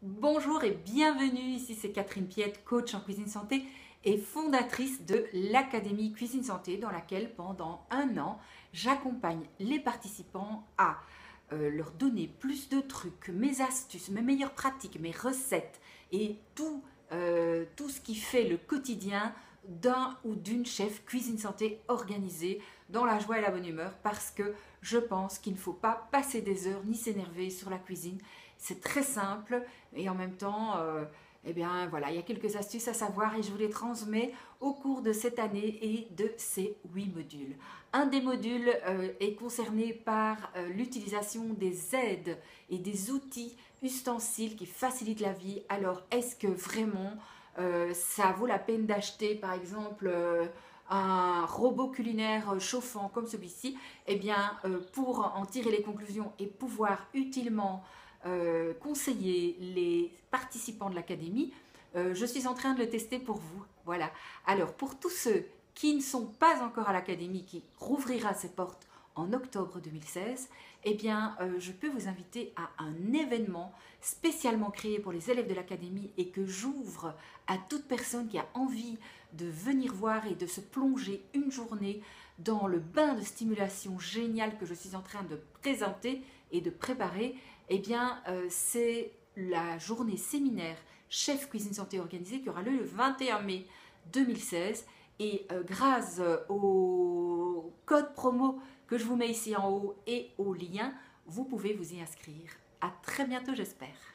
Bonjour et bienvenue, ici c'est Catherine Piette, coach en cuisine santé et fondatrice de l'Académie Cuisine Santé dans laquelle pendant un an j'accompagne les participants à leur donner plus de trucs, mes astuces, mes meilleures pratiques, mes recettes et tout ce qui fait le quotidien d'un ou d'une chef cuisine santé organisée dans la joie et la bonne humeur parce que je pense qu'il ne faut pas passer des heures ni s'énerver sur la cuisine. C'est très simple et en même temps, eh bien voilà, il y a quelques astuces à savoir et je vous les transmets au cours de cette année et de ces 8 modules. Un des modules est concerné par l'utilisation des aides et des outils ustensiles qui facilitent la vie. Alors, est-ce que vraiment ça vaut la peine d'acheter par exemple un robot culinaire chauffant comme celui-ci? Eh bien, pour en tirer les conclusions et pouvoir utilement conseiller les participants de l'académie, je suis en train de le tester pour vous. Voilà. Alors, pour tous ceux qui ne sont pas encore à l'académie, qui rouvrira ses portes en octobre 2016, eh bien, je peux vous inviter à un événement spécialement créé pour les élèves de l'académie et que j'ouvre à toute personne qui a envie de venir voir et de se plonger une journée dans le bain de stimulation génial que je suis en train de présenter et de préparer. Eh bien, c'est la journée séminaire Chef Cuisine Santé organisée qui aura lieu le 21 mai 2016. Et grâce au code promo que je vous mets ici en haut et au lien, vous pouvez vous y inscrire. À très bientôt, j'espère.